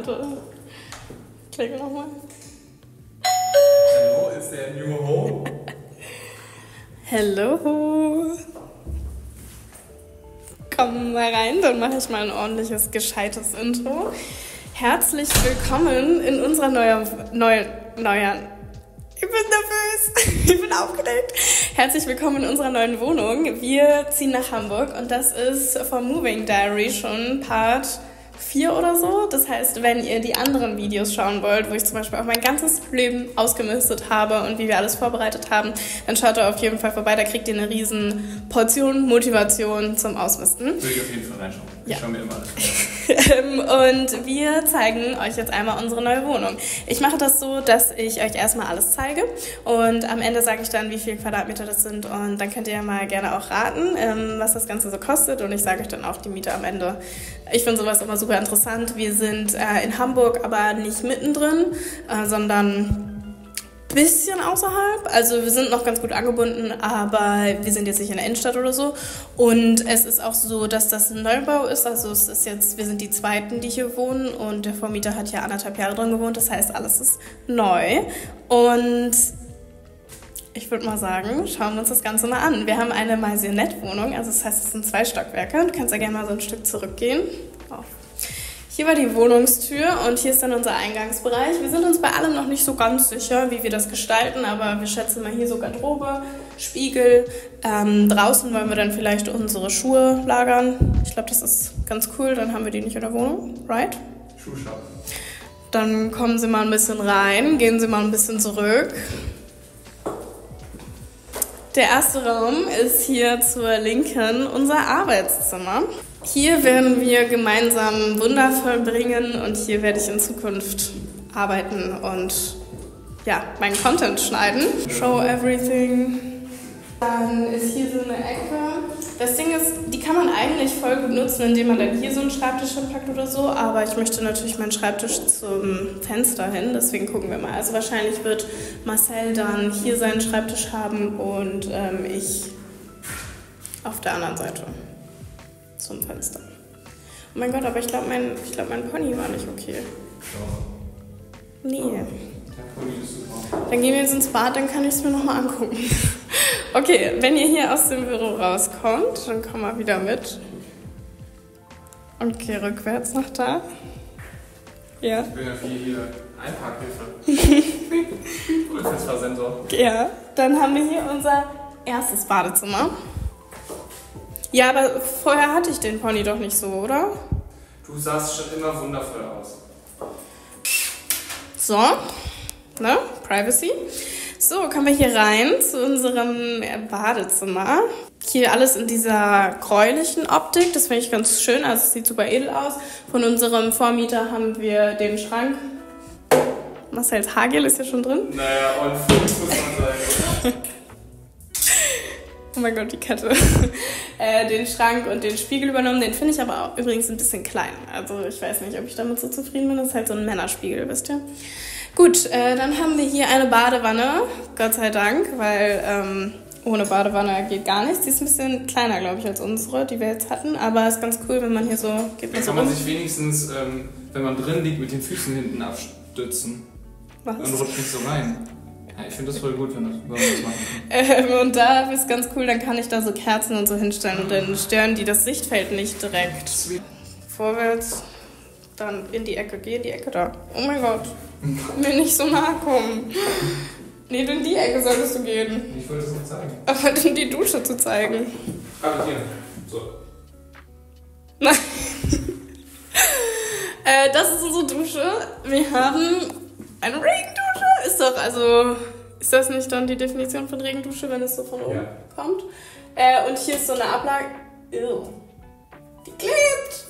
Warte. Klick nochmal. Hallo, ist der New Home? Hallo. Komm mal rein, dann mache ich mal ein ordentliches, gescheites Intro. Herzlich willkommen in unserer neuen. Ich bin nervös, ich bin aufgeregt. Herzlich willkommen in unserer neuen Wohnung. Wir ziehen nach Hamburg und das ist vom Moving Diary schon Part 4 oder so. Das heißt, wenn ihr die anderen Videos schauen wollt, wo ich zum Beispiel auch mein ganzes Leben ausgemistet habe und wie wir alles vorbereitet haben, dann schaut da auf jeden Fall vorbei. Da kriegt ihr eine riesen Portion Motivation zum Ausmisten. Würde ich auf jeden Fall reinschauen. Ja. Ich schaue mir immer alles Und wir zeigen euch jetzt einmal unsere neue Wohnung. Ich mache das so, dass ich euch erstmal alles zeige und am Ende sage ich dann, wie viele Quadratmeter das sind und dann könnt ihr ja mal gerne auch raten, was das Ganze so kostet und ich sage euch dann auch die Miete am Ende. Ich finde sowas immer super interessant. Wir sind in Hamburg, aber nicht mittendrin, sondern bisschen außerhalb, also wir sind noch ganz gut angebunden, aber wir sind jetzt nicht in der Innenstadt oder so und es ist auch so, dass das ein Neubau ist, also es ist jetzt, wir sind die Zweiten, die hier wohnen und der Vormieter hat ja 1,5 Jahre drin gewohnt, das heißt, alles ist neu und ich würde mal sagen, schauen wir uns das Ganze mal an. Wir haben eine Maisonette-Wohnung, also das heißt, es sind 2 Stockwerke, du kannst ja gerne mal so ein Stück zurückgehen. Hier war die Wohnungstür und hier ist dann unser Eingangsbereich. Wir sind uns bei allem noch nicht so ganz sicher, wie wir das gestalten, aber wir schätzen mal hier so Garderobe, Spiegel. Draußen wollen wir dann vielleicht unsere Schuhe lagern. Ich glaube, das ist ganz cool, dann haben wir die nicht in der Wohnung, right? Schuhshop. Dann kommen Sie mal ein bisschen rein, gehen Sie mal ein bisschen zurück. Der erste Raum ist hier zur Linken unser Arbeitszimmer. Hier werden wir gemeinsam Wunder vollbringen und hier werde ich in Zukunft arbeiten und ja, meinen Content schneiden. Show everything. Dann ist hier so eine Ecke. Das Ding ist, die kann man eigentlich voll gut nutzen, indem man dann hier so einen Schreibtisch hinpackt oder so, aber ich möchte natürlich meinen Schreibtisch zum Fenster hin, deswegen gucken wir mal. Also wahrscheinlich wird Marcel dann hier seinen Schreibtisch haben und ich auf der anderen Seite zum Fenster. Oh mein Gott, aber ich glaube, mein Pony war nicht okay. Doch. Nee. Der Pony ist super. Dann gehen wir jetzt ins Bad, dann kann ich es mir nochmal angucken. Okay, wenn ihr hier aus dem Büro rauskommt, dann komm mal wieder mit. Okay, rückwärts nach da. Ja. Ich bin ja hier Einparkhilfe. Ultraschallsensor. Ja, dann haben wir hier unser erstes Badezimmer. Ja, aber vorher hatte ich den Pony doch nicht so, oder? Du sahst schon immer wundervoll aus. So, ne? Privacy. So, kommen wir hier rein zu unserem Badezimmer. Hier alles in dieser gräulichen Optik, das finde ich ganz schön, also es sieht super edel aus. Von unserem Vormieter haben wir den Schrank. Marcels Haargel ist ja schon drin. Naja, und Fuchs muss man sagen. Oh mein Gott, die Kette. Den Schrank und den Spiegel übernommen. Den finde ich aber auch übrigens ein bisschen klein. Also ich weiß nicht, ob ich damit so zufrieden bin. Das ist halt so ein Männerspiegel, wisst ihr. Gut, dann haben wir hier eine Badewanne. Gott sei Dank, weil ohne Badewanne geht gar nichts. Die ist ein bisschen kleiner, glaube ich, als unsere, die wir jetzt hatten. Aber ist ganz cool, wenn man hier so... Geht man Dann so kann man rum. sich wenigstens, wenn man drin liegt, mit den Füßen hinten abstützen. Was? Dann rutscht nicht so rein. Ja, ich finde das voll gut, wenn wir das machen. Und da ist ganz cool, dann kann ich da so Kerzen und so hinstellen und dann stören die das Sichtfeld nicht direkt. Vorwärts, dann in die Ecke, geh in die Ecke da. Oh mein Gott, mir nicht so nahe kommen. Nee, in die Ecke solltest du gehen. Ich wollte es nicht zeigen. Aber in die Dusche zu zeigen. Aber hier, so. Nein. Das ist unsere Dusche. Wir haben eine Regendusche. Ist das nicht dann die Definition von Regendusche, wenn es so von oben kommt? Und hier ist so eine Ablage. Ew. Die klebt.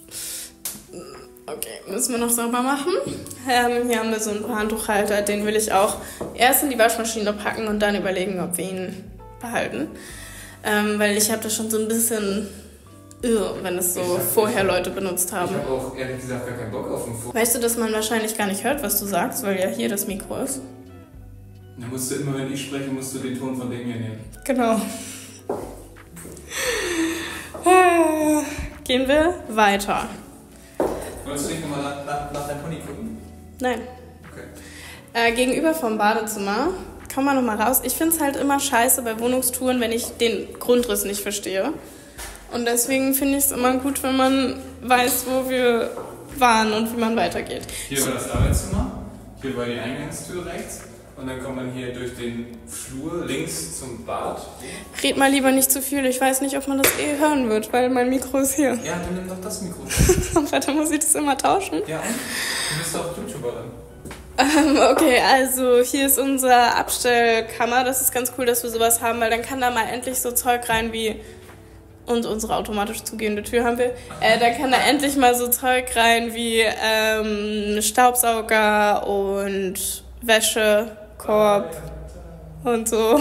Okay, müssen wir noch sauber machen. Hier haben wir so einen Handtuchhalter, den will ich auch erst in die Waschmaschine packen und dann überlegen, ob wir ihn behalten. Weil ich habe das schon so ein bisschen, wenn es so vorher Leute benutzt haben. Ich habe auch ehrlich gesagt gar keinen Bock auf den Foto. Weißt du, dass man wahrscheinlich gar nicht hört, was du sagst, weil ja hier das Mikro ist? Dann musst du immer, wenn ich spreche, musst du den Ton von dem hier nehmen. Genau. Gehen wir weiter. Wolltest du nicht nochmal nach deinem Pony gucken? Nein. Okay. Gegenüber vom Badezimmer, komm mal nochmal raus. Ich finde es halt immer scheiße bei Wohnungstouren, wenn ich den Grundriss nicht verstehe. Und deswegen finde ich es immer gut, wenn man weiß, wo wir waren und wie man weitergeht. Hier war das Arbeitszimmer, hier war die Eingangstür rechts und dann kommt man hier durch den Flur links zum Bad. Red mal lieber nicht zu viel, ich weiß nicht, ob man das hören wird, weil mein Mikro ist hier. Ja, dann nimm doch das Mikro. Und weiter muss ich das immer tauschen? Ja, und? Du bist doch YouTuberin. Okay, also hier ist unsere Abstellkammer. Das ist ganz cool, dass wir sowas haben, weil dann kann da mal endlich so Zeug rein wie... Und unsere automatisch zugehende Tür haben wir. Da kann da endlich mal so Zeug rein wie Staubsauger und Wäschekorb und so.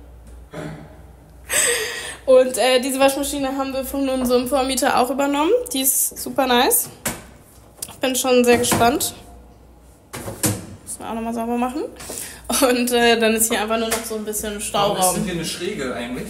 Und diese Waschmaschine haben wir von unserem Vormieter auch übernommen. Die ist super nice. Ich bin schon sehr gespannt. Müssen wir auch nochmal sauber machen. Und dann ist hier einfach nur noch so ein bisschen Stauraum. Warum ist denn hier eine Schräge eigentlich?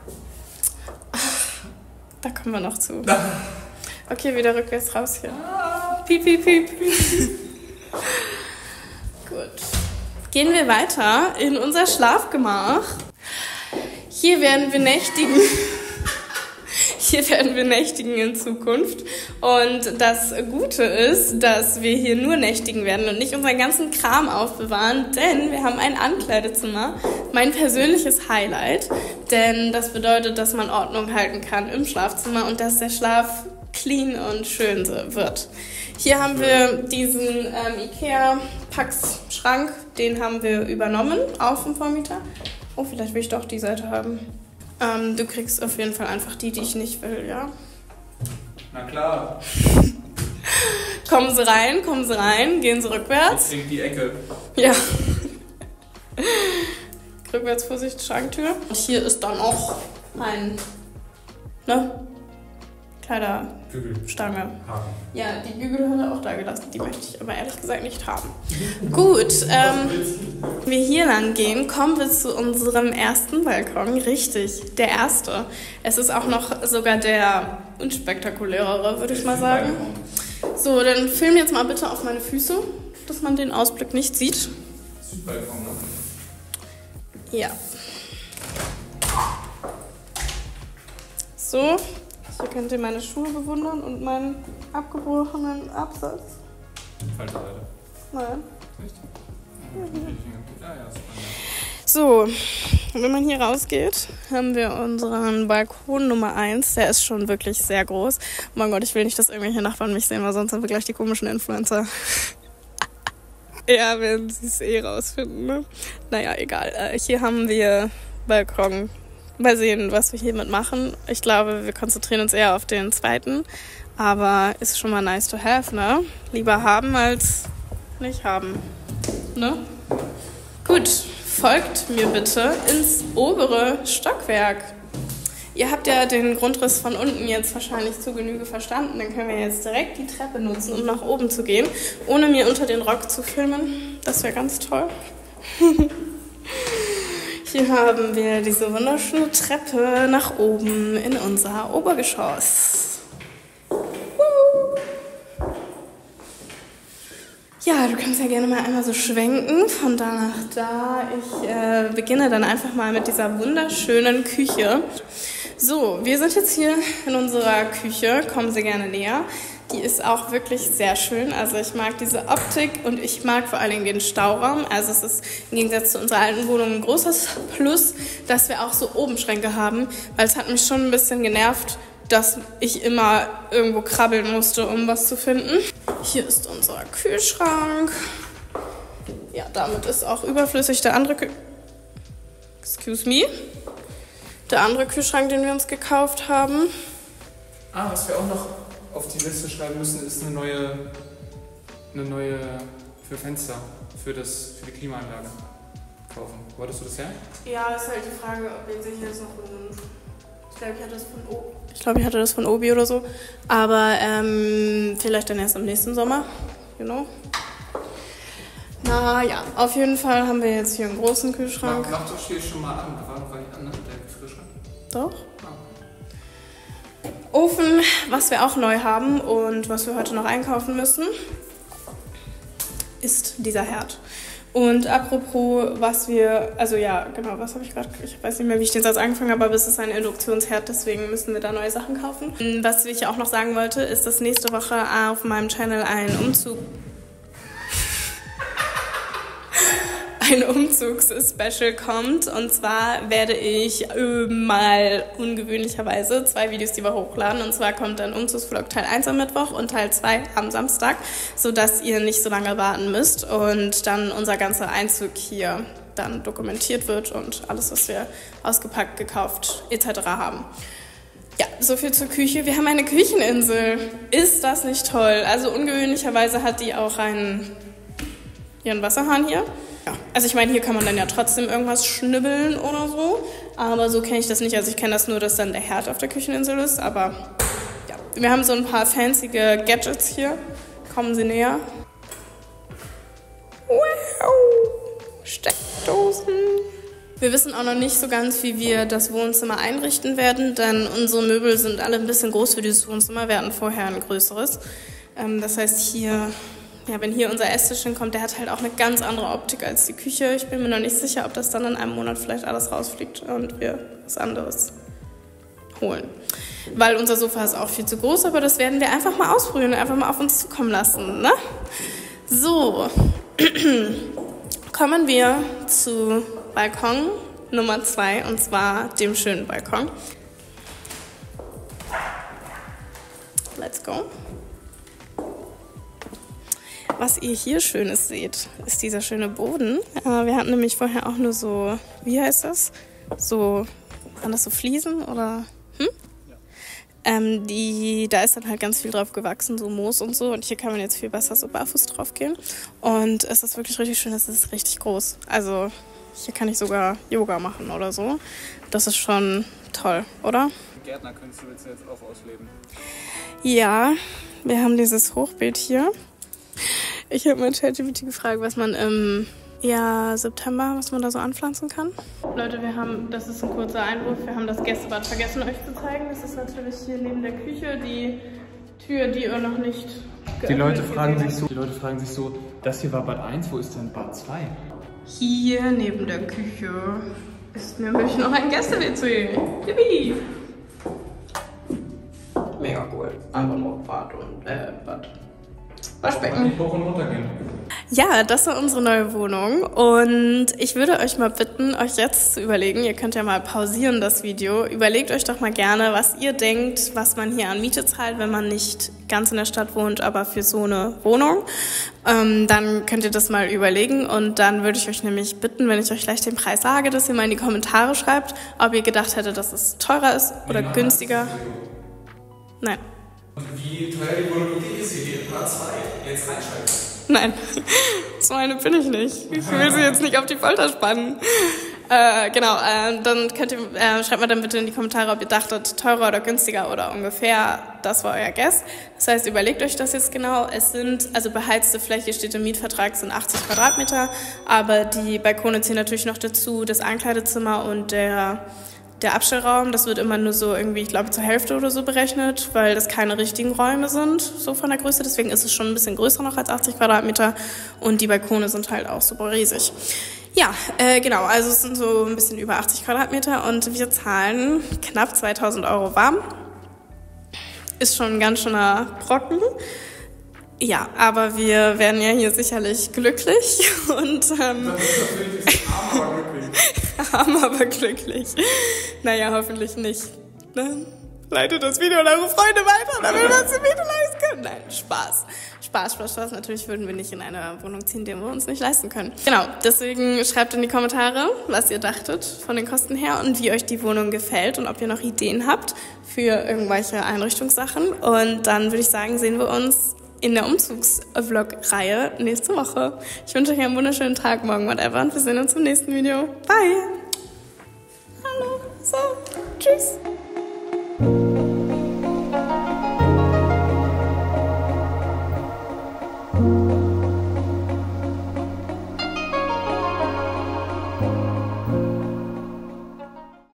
Da kommen wir noch zu. Okay, wieder rückwärts raus hier. Piep, piep, piep. Gut. Gehen wir weiter in unser Schlafgemach. Hier werden wir nächtigen. Hier werden wir nächtigen in Zukunft. Und das Gute ist, dass wir hier nur nächtigen werden und nicht unseren ganzen Kram aufbewahren, denn wir haben ein Ankleidezimmer. Mein persönliches Highlight, denn das bedeutet, dass man Ordnung halten kann im Schlafzimmer und dass der Schlaf clean und schön wird. Hier haben wir diesen Ikea-Pax-Schrank, den haben wir übernommen, auch vom Vormieter. Oh, vielleicht will ich doch die Seite haben. Du kriegst auf jeden Fall einfach die ich nicht will, ja? Na klar. Kommen Sie rein, gehen Sie rückwärts. Ich krieg die Ecke. Ja. Rückwärts, Vorsicht, Schranktür. Und hier ist dann auch ein, Kleiderstange. Ja, die Bügel hat er auch da gelassen. Die möchte ich aber ehrlich gesagt nicht haben. Gut, wir hier lang gehen, kommen wir zu unserem ersten Balkon. Richtig, der erste. Es ist auch noch sogar der unspektakulärere, würde ich mal sagen. So, dann film jetzt mal bitte auf meine Füße, dass man den Ausblick nicht sieht. Südbalkon, ne? Ja. So, hier könnt ihr meine Schuhe bewundern und meinen abgebrochenen Absatz. Falsche Seite. Nein. Echt? Ja, So, wenn man hier rausgeht, haben wir unseren Balkon Nummer 1. Der ist schon wirklich sehr groß. Oh mein Gott, ich will nicht, dass irgendwelche Nachbarn mich sehen, weil sonst sind wir gleich die komischen Influencer. Ja, werden sie es rausfinden, ne? Naja, egal. Hier haben wir Balkon. Mal sehen, was wir hiermit machen. Ich glaube, wir konzentrieren uns eher auf den zweiten. Aber ist schon mal nice to have, ne? Lieber haben als nicht haben. Ne? Gut, folgt mir bitte ins obere Stockwerk. Ihr habt ja den Grundriss von unten jetzt wahrscheinlich zu Genüge verstanden. Dann können wir jetzt direkt die Treppe nutzen, um nach oben zu gehen, ohne mir unter den Rock zu filmen. Das wäre ganz toll. Hier haben wir diese wunderschöne Treppe nach oben in unser Obergeschoss. Ja, du kannst ja gerne mal einmal so schwenken, von da nach da. Ich beginne dann einfach mal mit dieser wunderschönen Küche. So, wir sind jetzt hier in unserer Küche, kommen Sie gerne näher. Die ist auch wirklich sehr schön, also ich mag diese Optik und ich mag vor allen Dingen den Stauraum. Also es ist im Gegensatz zu unserer alten Wohnung ein großes Plus, dass wir auch so Obenschränke haben, weil es hat mich schon ein bisschen genervt, dass ich immer irgendwo krabbeln musste, um was zu finden. Hier ist unser Kühlschrank. Ja, damit ist auch überflüssig der andere der andere Kühlschrank, den wir uns gekauft haben. Was wir auch noch auf die Liste schreiben müssen, ist eine neue für Fenster, für die Klimaanlage kaufen. Wolltest du das her? Ja, ist halt die Frage, ob jetzt sicher ist noch ich glaube, ich hatte das von Obi oder so. Aber vielleicht dann erst im nächsten Sommer. Genau. Naja, auf jeden Fall haben wir jetzt hier einen großen Kühlschrank. Mach doch hier schon mal an. War nicht an, der Kühlschrank? Doch. Ofen, was wir auch neu haben und was wir heute noch einkaufen müssen, ist dieser Herd. Und apropos, was wir, also ja, genau, was habe ich gerade, ich weiß nicht mehr, wie ich den Satz angefangen habe, aber es ist ein Induktionsherd, deswegen müssen wir da neue Sachen kaufen. Was ich auch noch sagen wollte, ist, dass nächste Woche auf meinem Channel ein Umzugs-Special kommt. Und zwar werde ich mal ungewöhnlicherweise 2 Videos die Woche hochladen. Und zwar kommt dann Umzugsvlog Teil 1 am Mittwoch und Teil 2 am Samstag, sodass ihr nicht so lange warten müsst und dann unser ganzer Einzug hier dann dokumentiert wird und alles, was wir ausgepackt, gekauft etc. haben. Ja, so viel zur Küche. Wir haben eine Kücheninsel. Ist das nicht toll? Also ungewöhnlicherweise hat die auch ihren Wasserhahn hier. Ja, also ich meine, hier kann man dann ja trotzdem irgendwas schnibbeln oder so, aber so kenne ich das nicht. Also ich kenne das nur, dass dann der Herd auf der Kücheninsel ist, aber ja. Wir haben so ein paar fancy Gadgets hier. Kommen Sie näher. Wow, Steckdosen. Wir wissen auch noch nicht so ganz, wie wir das Wohnzimmer einrichten werden, denn unsere Möbel sind alle ein bisschen groß für dieses Wohnzimmer. Wir hatten vorher ein größeres. Das heißt hier... Ja, wenn hier unser Esstisch hinkommt, der hat halt auch eine ganz andere Optik als die Küche. Ich bin mir noch nicht sicher, ob das dann in einem Monat vielleicht alles rausfliegt und wir was anderes holen. Weil unser Sofa ist auch viel zu groß, aber das werden wir einfach mal ausprobieren, einfach mal auf uns zukommen lassen, ne? So, kommen wir zu Balkon Nummer 2 und zwar dem schönen Balkon. Let's go. Was ihr hier Schönes seht, ist dieser schöne Boden. Wir hatten nämlich vorher auch nur so, wie heißt das? So, waren das so Fliesen oder? Da ist dann halt ganz viel drauf gewachsen, so Moos und so. Und hier kann man jetzt viel besser so barfuß drauf gehen. Und es ist wirklich richtig schön, es ist richtig groß. Also hier kann ich sogar Yoga machen oder so. Das ist schon toll, oder? Gärtnerkünste willst du jetzt auch ausleben? Ja, wir haben dieses Hochbeet hier. Ich habe mein ChatGPT gefragt, was man im September, was man da so anpflanzen kann. Leute, das ist ein kurzer Einwurf, wir haben das Gästebad vergessen euch zu zeigen. Das ist natürlich hier neben der Küche die Tür, die ihr noch nicht geöffnet. Die Leute fragen sich so, das hier war Bad 1, wo ist denn Bad 2? Hier neben der Küche ist nämlich noch ein Gäste-WC. Yippie! Mega cool. Einfach nur Bad und Bad. Waschbecken. Nicht hoch und runter gehen. Ja, das war unsere neue Wohnung und ich würde euch mal bitten, euch jetzt zu überlegen, ihr könnt ja mal pausieren das Video, überlegt euch doch mal gerne, was ihr denkt, was man hier an Miete zahlt, wenn man nicht ganz in der Stadt wohnt, aber für so eine Wohnung. Dann könnt ihr das mal überlegen und dann würde ich euch nämlich bitten, wenn ich euch gleich den Preis sage, dass ihr mal in die Kommentare schreibt, ob ihr gedacht hättet, dass es teurer ist oder günstiger. Nein. Und wie teuer die Wohnung wirklich ist, hier die Part 2. Jetzt reinschalten. Nein, so eine bin ich nicht. Ich will sie jetzt nicht auf die Folter spannen. Dann schreibt mal dann bitte in die Kommentare, ob ihr dachtet, teurer oder günstiger oder ungefähr. Das war euer Guess. Das heißt, überlegt euch das jetzt genau. Es sind, also beheizte Fläche steht im Mietvertrag, sind 80 Quadratmeter. Aber die Balkone zählen natürlich noch dazu, das Einkleidezimmer und der Abstellraum, das wird immer nur so irgendwie, ich glaube, zur Hälfte oder so berechnet, weil das keine richtigen Räume sind, so von der Größe. Deswegen ist es schon ein bisschen größer noch als 80 Quadratmeter und die Balkone sind halt auch super riesig. Ja, also es sind so ein bisschen über 80 Quadratmeter und wir zahlen knapp 2.000 € warm. Ist schon ein ganz schöner Brocken. Ja, aber wir werden ja hier sicherlich glücklich und arm, aber glücklich. Naja, hoffentlich nicht. Ne? Leitet das Video an eure Freunde weiter, damit wir uns die Miete leisten können. Nein, Spaß. Natürlich würden wir nicht in eine Wohnung ziehen, die wir uns nicht leisten können. Genau, deswegen schreibt in die Kommentare, was ihr dachtet von den Kosten her und wie euch die Wohnung gefällt und ob ihr noch Ideen habt für irgendwelche Einrichtungssachen. Und dann würde ich sagen, sehen wir uns in der Umzugs-Vlog-Reihe nächste Woche. Ich wünsche euch einen wunderschönen Tag, morgen, whatever. Und wir sehen uns im nächsten Video. Bye! Hallo, so, tschüss!